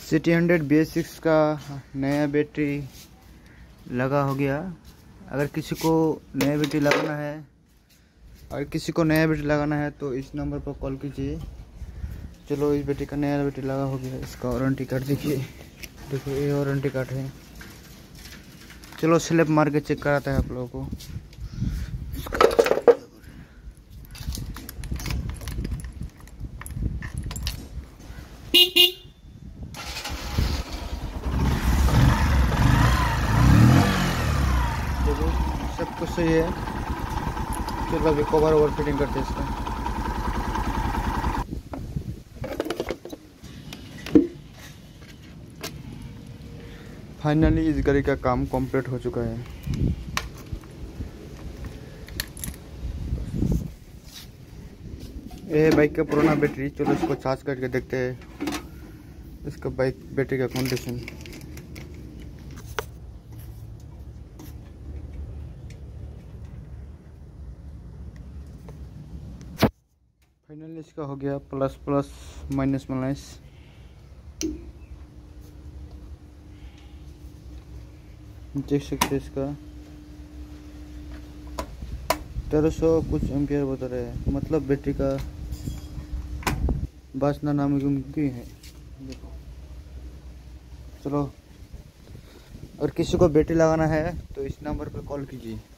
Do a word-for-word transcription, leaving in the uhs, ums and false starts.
City hundred B S six का नया battery लगा हो गया। अगर किसी को नया बैटरी लगाना है अगर किसी को नया बैटरी लगाना है तो इस नंबर पर कॉल कीजिए। चलो, इस बैटरी का नया बैटरी लगा हो गया। इसका वारंटी कार्ड देखिए, देखो ये वारंटी कार्ड है। चलो स्लैब मार के चेक कराता है आप लोगों को। देखो सब कुछ सही है। चलो अभी कवर ओवर फिटिंग करते हैं इसका। फाइनली इस गाड़ी का काम कंप्लीट हो चुका है। ये है बाइक का पुराना बैटरी। चलो इसको चार्ज करके देखते हैं इसका बाइक बैटरी का कंडीशन। फाइनली इसका हो गया प्लस प्लस माइनस माइनस। देख सकते हैं इसका तेरह सौ कुछ एम्पियर बता रहे हैं, मतलब बैटरी का बासना नामुमकिन है। देखो चलो, और किसी को बैटरी लगाना है तो इस नंबर पर कॉल कीजिए।